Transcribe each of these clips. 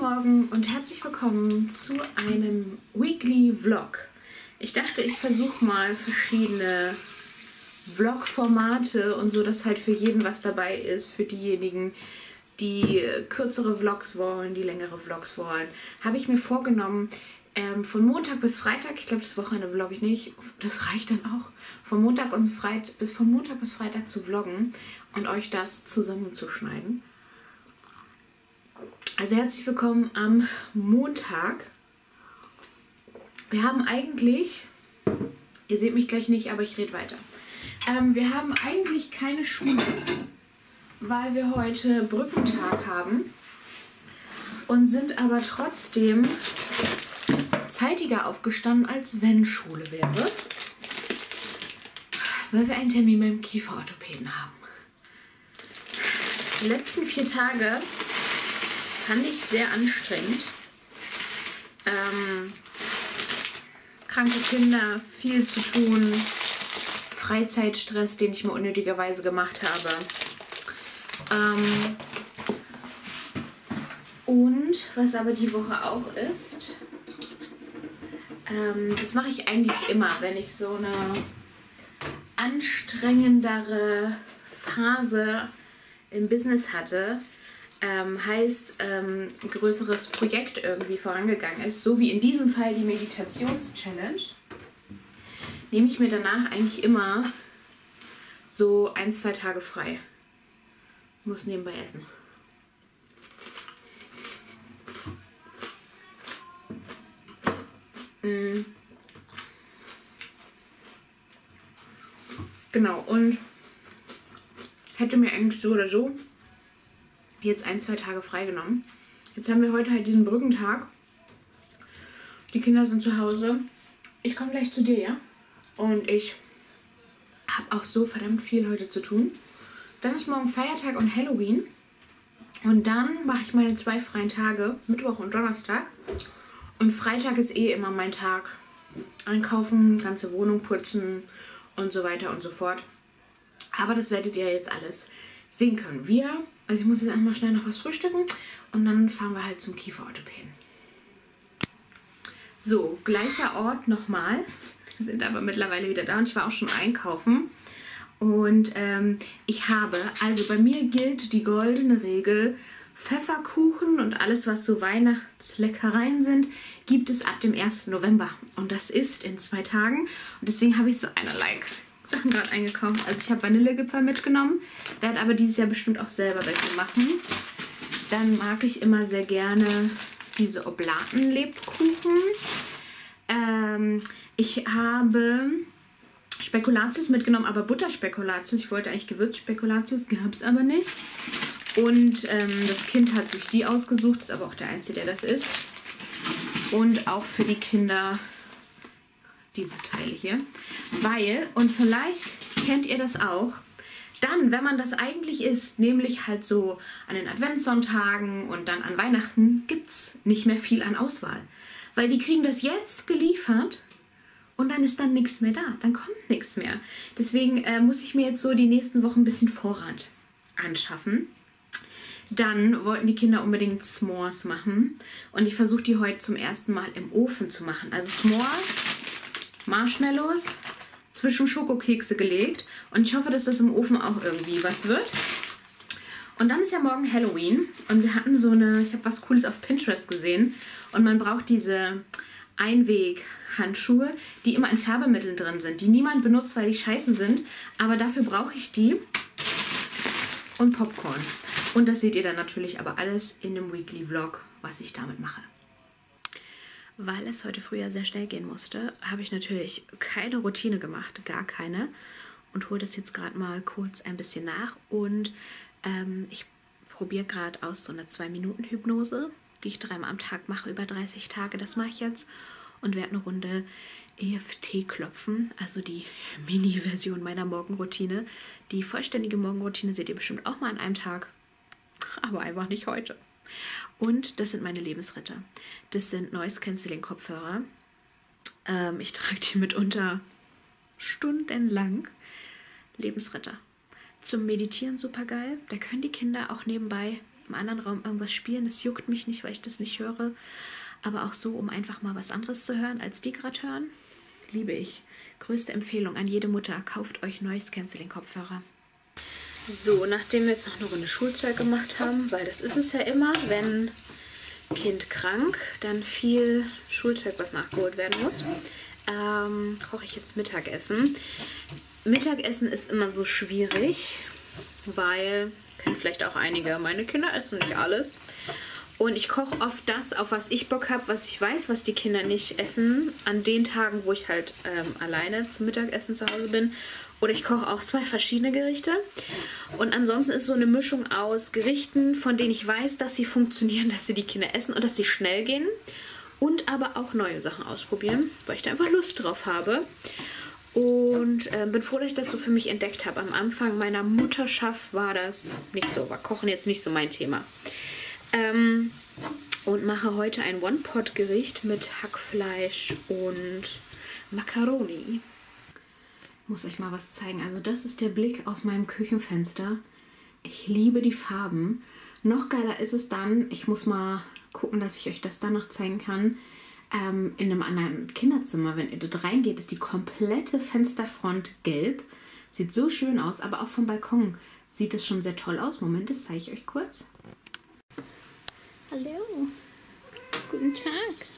Morgen und herzlich willkommen zu einem Weekly Vlog. Ich dachte, ich versuche mal verschiedene Vlog-Formate und so, dass halt für jeden was dabei ist. Für diejenigen, die kürzere Vlogs wollen, die längere Vlogs wollen, habe ich mir vorgenommen, von Montag bis Freitag, ich glaube das Wochenende vlogge ich nicht, das reicht dann auch, von Montag bis Freitag zu vloggen und euch das zusammenzuschneiden. Also herzlich willkommen am Montag. Wir haben eigentlich, ihr seht mich gleich nicht, aber ich rede weiter. Wir haben eigentlich keine Schule, weil wir heute Brückentag haben und sind aber trotzdem zeitiger aufgestanden, als wenn Schule wäre, weil wir einen Termin beim Kieferorthopäden haben. Die letzten 4 Tage fand ich sehr anstrengend. Kranke Kinder, viel zu tun, Freizeitstress, den ich mir unnötigerweise gemacht habe. Und was aber die Woche auch ist, das mache ich eigentlich immer, wenn ich so eine anstrengendere Phase im Business hatte, heißt ein größeres Projekt irgendwie vorangegangen ist, so wie in diesem Fall die Meditations-Challenge, nehme ich mir danach eigentlich immer so 1-2 Tage frei. Muss nebenbei essen. Genau, und hätte mir eigentlich so oder so jetzt 1-2 Tage freigenommen. Jetzt haben wir heute halt diesen Brückentag. Die Kinder sind zu Hause. Ich komme gleich zu dir, ja? Und ich habe auch so verdammt viel heute zu tun. Dann ist morgen Feiertag und Halloween. Und dann mache ich meine 2 freien Tage, Mittwoch und Donnerstag. Und Freitag ist eh immer mein Tag. Einkaufen, ganze Wohnung putzen und so weiter und so fort. Aber das werdet ihr jetzt alles sehen können. Also ich muss jetzt einmal schnell noch was frühstücken und dann fahren wir halt zum Kieferorthopäden. So, gleicher Ort nochmal. Wir sind aber mittlerweile wieder da und ich war auch schon einkaufen. Und also bei mir gilt die goldene Regel, Pfefferkuchen und alles, was so Weihnachtsleckereien sind, gibt es ab dem 1. November. Und das ist in 2 Tagen. Und deswegen habe ich so einerlei Sachen gerade eingekauft. Also ich habe Vanillegipfel mitgenommen, werde aber dieses Jahr bestimmt auch selber welche machen. Dann mag ich immer sehr gerne diese Oblaten-Lebkuchen. Ich habe Spekulatius mitgenommen, aber Butterspekulatius. Ich wollte eigentlich Gewürzspekulatius, gab es aber nicht. Und das Kind hat sich die ausgesucht, ist aber auch der Einzige, der das ist. Und auch für die Kinder diese Teile hier. Weil, und vielleicht kennt ihr das auch, dann, wenn man das eigentlich isst, nämlich halt so an den Adventssonntagen und dann an Weihnachten, gibt es nicht mehr viel an Auswahl. Weil die kriegen das jetzt geliefert und dann ist dann nichts mehr da. Dann kommt nichts mehr. Deswegen muss ich mir jetzt so die nächsten Wochen ein bisschen Vorrat anschaffen. Dann wollten die Kinder unbedingt S'mores machen. Und ich versuche die heute zum ersten Mal im Ofen zu machen. Also S'mores, Marshmallows, zwischen Schokokekse gelegt. Und ich hoffe, dass das im Ofen auch irgendwie was wird. Und dann ist ja morgen Halloween. Und wir hatten ich habe was Cooles auf Pinterest gesehen. Und man braucht diese Einweg-Handschuhe, die immer in Färbemitteln drin sind. Die niemand benutzt, weil die scheiße sind. Aber dafür brauche ich die. Und Popcorn. Und das seht ihr dann natürlich aber alles in dem Weekly Vlog, was ich damit mache. Weil es heute früher sehr schnell gehen musste, habe ich natürlich keine Routine gemacht, gar keine. Und hole das jetzt gerade mal kurz ein bisschen nach. Und ich probiere gerade aus so einer 2-Minuten-Hypnose, die ich 3-mal am Tag mache, über 30 Tage. Das mache ich jetzt. Und werde eine Runde EFT klopfen, also die Mini-Version meiner Morgenroutine. Die vollständige Morgenroutine seht ihr bestimmt auch mal an einem Tag. Aber einfach nicht heute. Und das sind meine Lebensretter. Das sind Noise-Canceling-Kopfhörer. Ich trage die mitunter stundenlang. Lebensretter. Zum Meditieren super geil. Da können die Kinder auch nebenbei im anderen Raum irgendwas spielen. Das juckt mich nicht, weil ich das nicht höre. Aber auch so, um einfach mal was anderes zu hören, als die gerade hören. Liebe ich. Größte Empfehlung an jede Mutter. Kauft euch Noise Cancelling Kopfhörer. So, nachdem wir jetzt noch eine Runde Schulzeug gemacht haben, weil das ist es ja immer, wenn Kind krank, dann viel Schulzeug, was nachgeholt werden muss, koche ich jetzt Mittagessen. Mittagessen ist immer so schwierig, weil, kennen vielleicht auch einige, meine Kinder essen nicht alles. Und ich koche oft das, auf was ich Bock habe, was ich weiß, was die Kinder nicht essen, an den Tagen, wo ich halt alleine zum Mittagessen zu Hause bin. Oder ich koche auch 2 verschiedene Gerichte. Und ansonsten ist so eine Mischung aus Gerichten, von denen ich weiß, dass sie funktionieren, dass sie die Kinder essen und dass sie schnell gehen. Und aber auch neue Sachen ausprobieren, weil ich da einfach Lust drauf habe. Und bin froh, dass ich das so für mich entdeckt habe. Am Anfang meiner Mutterschaft war das nicht so, war Kochen jetzt nicht so mein Thema. Und mache heute ein One-Pot-Gericht mit Hackfleisch und Macaroni. Ich muss euch mal was zeigen. Also das ist der Blick aus meinem Küchenfenster. Ich liebe die Farben. Noch geiler ist es dann, ich muss mal gucken, dass ich euch das dann noch zeigen kann, in einem anderen Kinderzimmer. Wenn ihr dort reingeht, ist die komplette Fensterfront gelb. Sieht so schön aus, aber auch vom Balkon sieht es schon sehr toll aus. Moment, das zeige ich euch kurz. Hallo, guten Tag.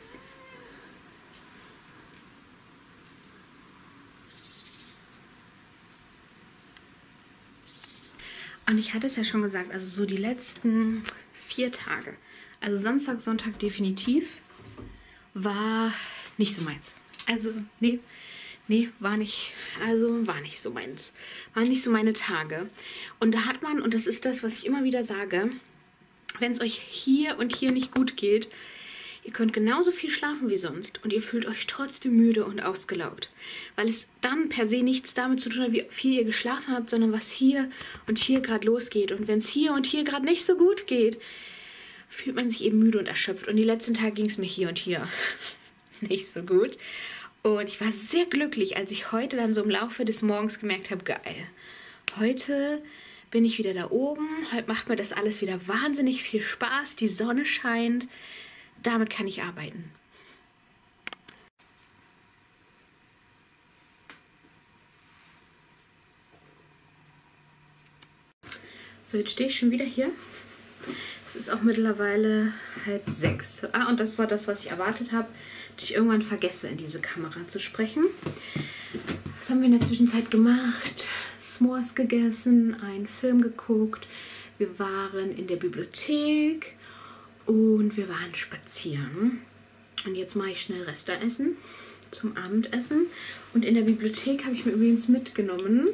Und ich hatte es ja schon gesagt, also so die letzten 4 Tage, also Samstag, Sonntag definitiv, war nicht so meins. Also, nee, war nicht so meins. Waren nicht so meine Tage. Und da hat man, und das ist das, was ich immer wieder sage, wenn es euch hier und hier nicht gut geht, ihr könnt genauso viel schlafen wie sonst und ihr fühlt euch trotzdem müde und ausgelaugt. Weil es dann per se nichts damit zu tun hat, wie viel ihr geschlafen habt, sondern was hier und hier gerade losgeht. Und wenn es hier und hier gerade nicht so gut geht, fühlt man sich eben müde und erschöpft. Und die letzten Tage ging es mir hier und hier nicht so gut. Und ich war sehr glücklich, als ich heute dann so im Laufe des Morgens gemerkt habe, geil, heute bin ich wieder da oben, heute macht mir das alles wieder wahnsinnig viel Spaß, die Sonne scheint. Damit kann ich arbeiten. So, jetzt stehe ich schon wieder hier. Es ist auch mittlerweile 5:30. Ah, und das war das, was ich erwartet habe, dass ich irgendwann vergesse, in diese Kamera zu sprechen. Was haben wir in der Zwischenzeit gemacht? S'mores gegessen, einen Film geguckt. Wir waren in der Bibliothek. Und wir waren spazieren. Und jetzt mache ich schnell Reste essen zum Abendessen. Und in der Bibliothek habe ich mir übrigens mitgenommen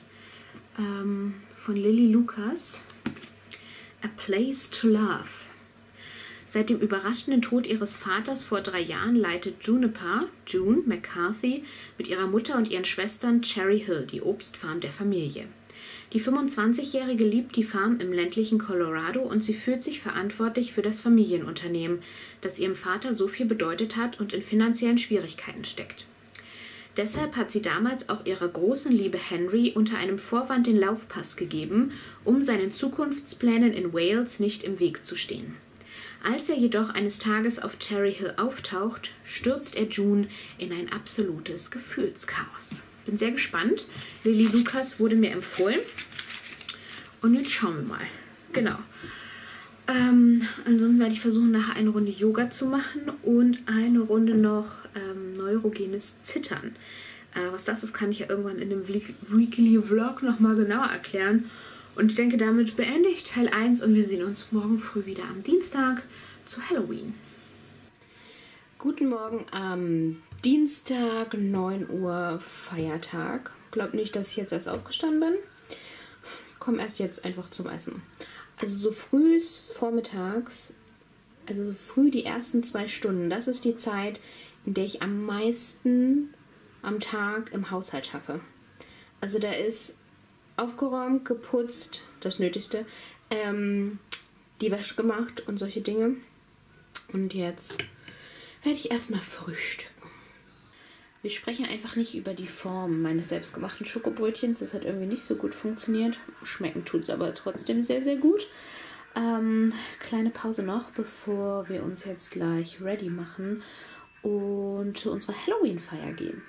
von Lily Lucas A Place to Love. Seit dem überraschenden Tod ihres Vaters vor 3 Jahren leitet June McCarthy, mit ihrer Mutter und ihren Schwestern Cherry Hill, die Obstfarm der Familie. Die 25-Jährige liebt die Farm im ländlichen Colorado und sie fühlt sich verantwortlich für das Familienunternehmen, das ihrem Vater so viel bedeutet hat und in finanziellen Schwierigkeiten steckt. Deshalb hat sie damals auch ihrer großen Liebe Henry unter einem Vorwand den Laufpass gegeben, um seinen Zukunftsplänen in Wales nicht im Weg zu stehen. Als er jedoch eines Tages auf Cherry Hill auftaucht, stürzt er June in ein absolutes Gefühlschaos. Bin sehr gespannt. Lily Lucas wurde mir empfohlen. Und jetzt schauen wir mal. Genau. Ansonsten werde ich versuchen, nachher eine Runde Yoga zu machen und eine Runde noch neurogenes Zittern. Was das ist, kann ich ja irgendwann in dem Weekly Vlog nochmal genauer erklären. Und ich denke, damit beende ich Teil 1 und wir sehen uns morgen früh wieder am Dienstag zu Halloween. Guten Morgen am Dienstag, 9 Uhr, Feiertag. Glaubt nicht, dass ich jetzt erst aufgestanden bin. Ich komme erst jetzt einfach zum Essen. Also so früh vormittags, also so früh die ersten 2 Stunden, das ist die Zeit, in der ich am meisten am Tag im Haushalt schaffe. Also da ist aufgeräumt, geputzt, das Nötigste, die Wäsche gemacht und solche Dinge. Und jetzt werde ich erstmal frühstücken. Wir sprechen einfach nicht über die Form meines selbstgemachten Schokobrötchens. Das hat irgendwie nicht so gut funktioniert. Schmecken tut es aber trotzdem sehr, sehr gut. Kleine Pause noch, bevor wir uns jetzt gleich ready machen und zu unserer Halloween-Feier gehen.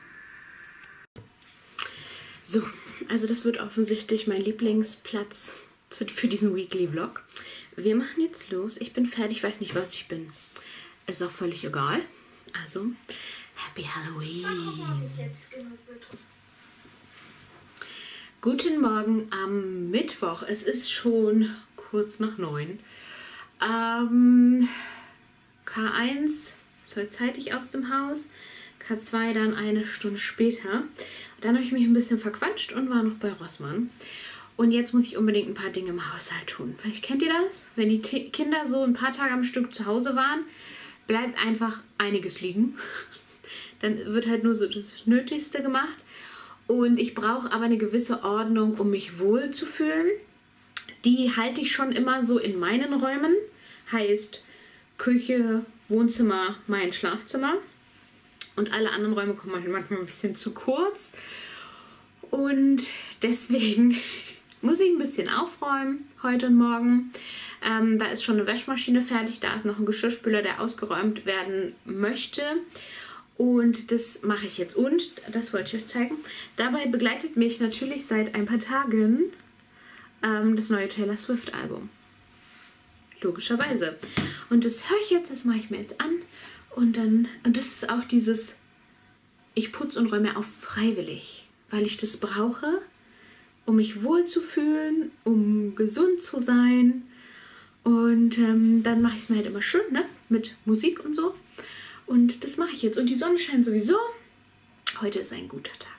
So, also das wird offensichtlich mein Lieblingsplatz für diesen Weekly Vlog. Wir machen jetzt los. Ich bin fertig, ich weiß nicht, was ich bin. Ist auch völlig egal. Also, Happy Halloween! Guten Morgen am Mittwoch. Es ist schon kurz nach 9. K1 ist heute zeitig aus dem Haus. K2 dann eine Stunde später. Dann habe ich mich ein bisschen verquatscht und war noch bei Rossmann. Und jetzt muss ich unbedingt ein paar Dinge im Haushalt tun. Vielleicht kennt ihr das? Wenn die Kinder so ein paar Tage am Stück zu Hause waren, bleibt einfach einiges liegen. Dann wird halt nur so das Nötigste gemacht. Und ich brauche aber eine gewisse Ordnung, um mich wohl zu fühlen. Die halte ich schon immer so in meinen Räumen. Heißt Küche, Wohnzimmer, mein Schlafzimmer. Und alle anderen Räume kommen manchmal ein bisschen zu kurz. Und deswegen muss ich ein bisschen aufräumen heute und morgen. Da ist schon eine Waschmaschine fertig. Da ist noch ein Geschirrspüler, der ausgeräumt werden möchte. Und das mache ich jetzt. Und, das wollte ich euch zeigen, dabei begleitet mich natürlich seit ein paar Tagen das neue Taylor Swift Album. Logischerweise. Und das höre ich jetzt, das mache ich mir jetzt an. Und das ist auch dieses, ich putze und räume auf freiwillig, weil ich das brauche, um mich wohlzufühlen, um gesund zu sein. Und dann mache ich es mir halt immer schön, ne? Mit Musik und so. Und das mache ich jetzt. Und die Sonne scheint sowieso. Heute ist ein guter Tag.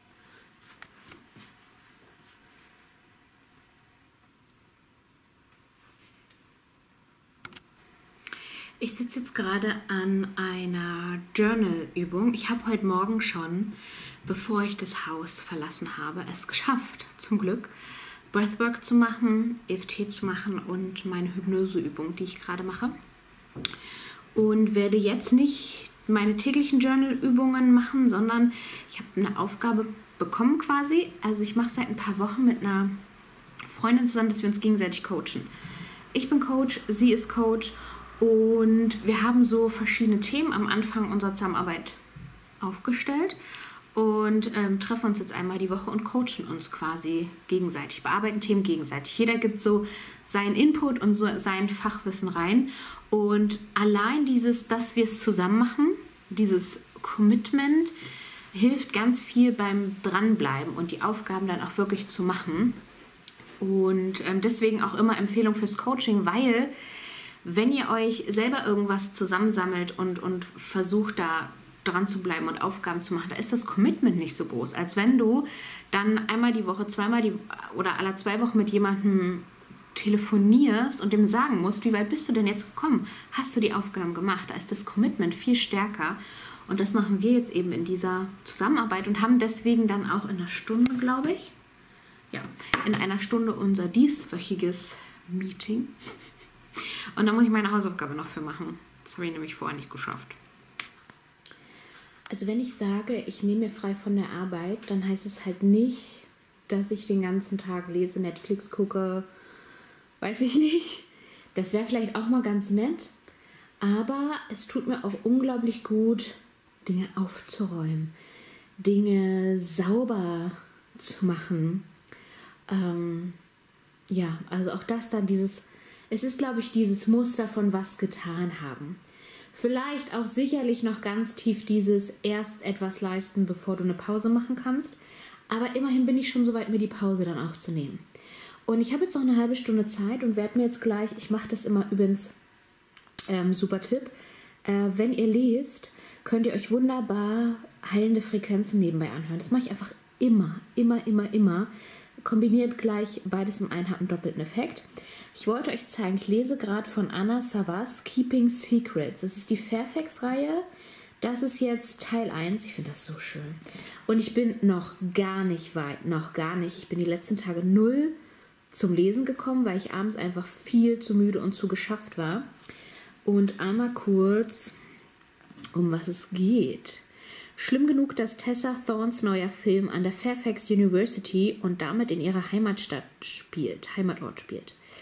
Ich sitze jetzt gerade an einer Journal-Übung. Ich habe heute Morgen schon, bevor ich das Haus verlassen habe, es geschafft, zum Glück, Breathwork zu machen, EFT zu machen und meine Hypnoseübung, die ich gerade mache. Und werde jetzt nicht meine täglichen Journal-Übungen machen, sondern ich habe eine Aufgabe bekommen quasi. Also ich mache seit ein paar Wochen mit einer Freundin zusammen, dass wir uns gegenseitig coachen. Ich bin Coach, sie ist Coach. Und wir haben so verschiedene Themen am Anfang unserer Zusammenarbeit aufgestellt und treffen uns jetzt einmal die Woche und coachen uns quasi gegenseitig, bearbeiten Themen gegenseitig. Jeder gibt so seinen Input und so sein Fachwissen rein. Und allein dass wir es zusammen machen, dieses Commitment, hilft ganz viel beim Dranbleiben und die Aufgaben dann auch wirklich zu machen. Und deswegen auch immer Empfehlung fürs Coaching, weil wenn ihr euch selber irgendwas zusammensammelt und versucht da dran zu bleiben und Aufgaben zu machen, da ist das Commitment nicht so groß, als wenn du dann einmal die Woche, oder alle 2 Wochen mit jemandem telefonierst und dem sagen musst, wie weit bist du denn jetzt gekommen? Hast du die Aufgaben gemacht? Da ist das Commitment viel stärker. Und das machen wir jetzt eben in dieser Zusammenarbeit und haben deswegen dann auch in einer Stunde, glaube ich, in einer Stunde unser dieswöchiges Meeting. Und da muss ich meine Hausaufgabe noch für machen. Das habe ich nämlich vorher nicht geschafft. Also wenn ich sage, ich nehme mir frei von der Arbeit, dann heißt es halt nicht, dass ich den ganzen Tag lese, Netflix gucke, weiß ich nicht. Das wäre vielleicht auch mal ganz nett. Aber es tut mir auch unglaublich gut, Dinge aufzuräumen, Dinge sauber zu machen. Also auch das dann es ist, glaube ich, dieses Muster von was getan haben. Vielleicht auch sicherlich noch ganz tief dieses erst etwas leisten, bevor du eine Pause machen kannst. Aber immerhin bin ich schon so weit, mir die Pause dann auch zu nehmen. Und ich habe jetzt noch eine halbe Stunde Zeit und werde mir jetzt gleich, ich mache das immer übrigens, super Tipp, wenn ihr lest, könnt ihr euch wunderbar heilende Frequenzen nebenbei anhören. Das mache ich einfach immer. Kombiniert gleich beides im einen, hat einen doppelten Effekt. Ich wollte euch zeigen, ich lese gerade von Anna Savas Keeping Secrets. Das ist die Fairfax-Reihe. Das ist jetzt Teil 1. Ich finde das so schön. Und ich bin noch gar nicht weit, noch gar nicht. Ich bin die letzten Tage 0 zum Lesen gekommen, weil ich abends einfach viel zu müde und zu geschafft war. Und einmal kurz, um was es geht. Schlimm genug, dass Tessa Thorns neuer Film an der Fairfax University und damit in ihrer Heimatort spielt.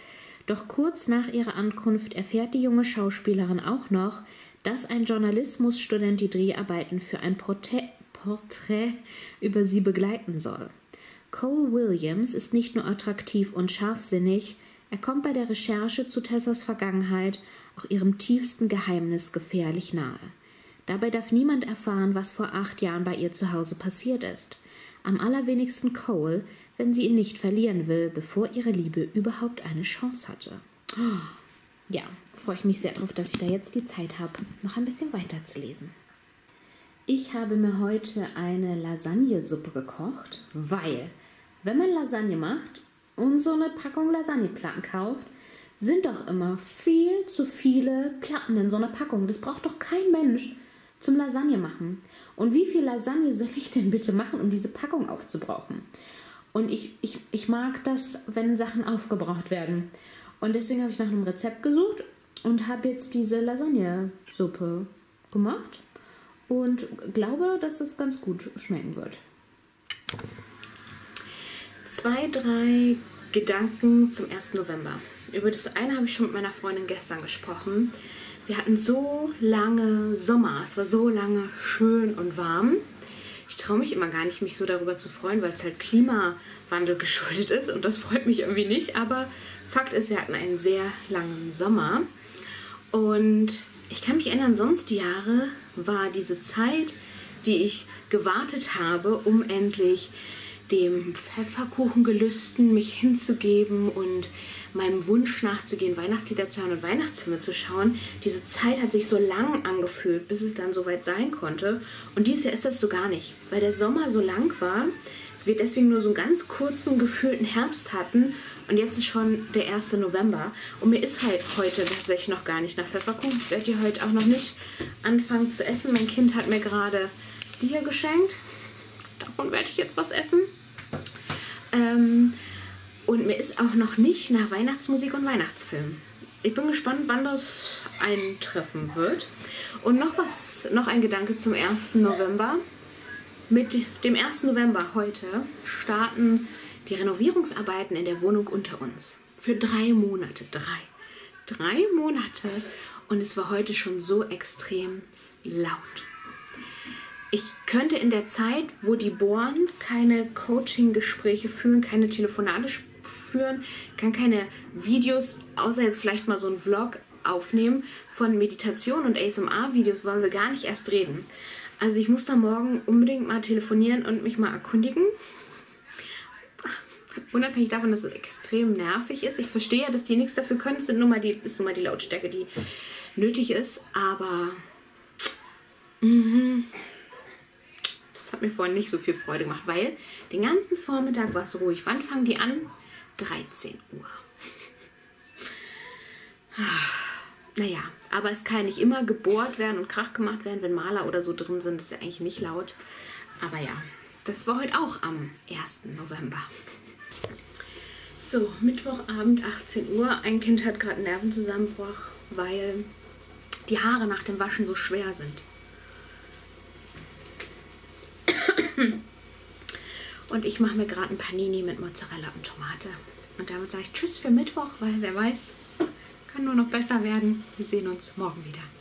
Doch kurz nach ihrer Ankunft erfährt die junge Schauspielerin auch noch, dass ein Journalismusstudent die Dreharbeiten für ein Porträt über sie begleiten soll. Cole Williams ist nicht nur attraktiv und scharfsinnig, er kommt bei der Recherche zu Tessas Vergangenheit auch ihrem tiefsten Geheimnis gefährlich nahe. Dabei darf niemand erfahren, was vor 8 Jahren bei ihr zu Hause passiert ist. Am allerwenigsten Cole, wenn sie ihn nicht verlieren will, bevor ihre Liebe überhaupt eine Chance hatte. Ja, freue ich mich sehr darauf, dass ich da jetzt die Zeit habe, noch ein bisschen weiterzulesen. Ich habe mir heute eine Lasagnesuppe gekocht, weil, wenn man Lasagne macht und so eine Packung Lasagneplatten kauft, sind doch immer viel zu viele Platten in so einer Packung. Das braucht doch kein Mensch zum Lasagne machen. Und wie viel Lasagne soll ich denn bitte machen, um diese Packung aufzubrauchen? Und ich mag das, wenn Sachen aufgebraucht werden. Und deswegen habe ich nach einem Rezept gesucht und habe jetzt diese Lasagnesuppe gemacht und glaube, dass es ganz gut schmecken wird. 2, 3 Gedanken zum 1. November. Über das eine habe ich schon mit meiner Freundin gestern gesprochen. Wir hatten so lange Sommer, es war so lange schön und warm. Ich traue mich immer gar nicht, mich so darüber zu freuen, weil es halt Klimawandel geschuldet ist und das freut mich irgendwie nicht. Aber Fakt ist, wir hatten einen sehr langen Sommer und ich kann mich erinnern, sonst die Jahre war diese Zeit, die ich gewartet habe, um endlich dem Pfefferkuchengelüsten mich hinzugeben und meinem Wunsch nachzugehen, Weihnachtslieder zu hören und Weihnachtsfilme zu schauen. Diese Zeit hat sich so lang angefühlt, bis es dann soweit sein konnte. Und dieses Jahr ist das so gar nicht, weil der Sommer so lang war, wir deswegen nur so einen ganz kurzen, gefühlten Herbst hatten. Und jetzt ist schon der 1. November. Und mir ist halt heute tatsächlich noch gar nicht nach Pfefferkuchen. Ich werde die heute auch noch nicht anfangen zu essen. Mein Kind hat mir gerade die hier geschenkt. Davon werde ich jetzt was essen. Und mir ist auch noch nicht nach Weihnachtsmusik und Weihnachtsfilm. Ich bin gespannt, wann das eintreffen wird. Und noch ein Gedanke zum 1. November. Mit dem 1. November heute starten die Renovierungsarbeiten in der Wohnung unter uns. Für 3 Monate. 3 Monate. Und es war heute schon so extrem laut. Ich könnte in der Zeit, wo die bohren, keine Coaching-Gespräche führen, keine Telefonate führen, kann keine Videos, außer jetzt vielleicht mal so ein Vlog aufnehmen. Von Meditation und ASMR-Videos wollen wir gar nicht erst reden. Also ich muss da morgen unbedingt mal telefonieren und mich mal erkundigen. Unabhängig davon, dass es extrem nervig ist. Ich verstehe ja, dass die nichts dafür können. Es ist nur mal die Lautstärke, die nötig ist. Aber das hat mir vorhin nicht so viel Freude gemacht, weil den ganzen Vormittag war es ruhig. Wann fangen die an? 13 Uhr. Naja, aber es kann ja nicht immer gebohrt werden und Krach gemacht werden, wenn Maler oder so drin sind. Das ist ja eigentlich nicht laut. Aber ja, das war heute auch am 1. November. So, Mittwochabend, 18 Uhr. Ein Kind hat gerade einen Nervenzusammenbruch, weil die Haare nach dem Waschen so schwer sind. Und ich mache mir gerade ein Panini mit Mozzarella und Tomate. Und damit sage ich Tschüss für Mittwoch, weil wer weiß, kann nur noch besser werden. Wir sehen uns morgen wieder.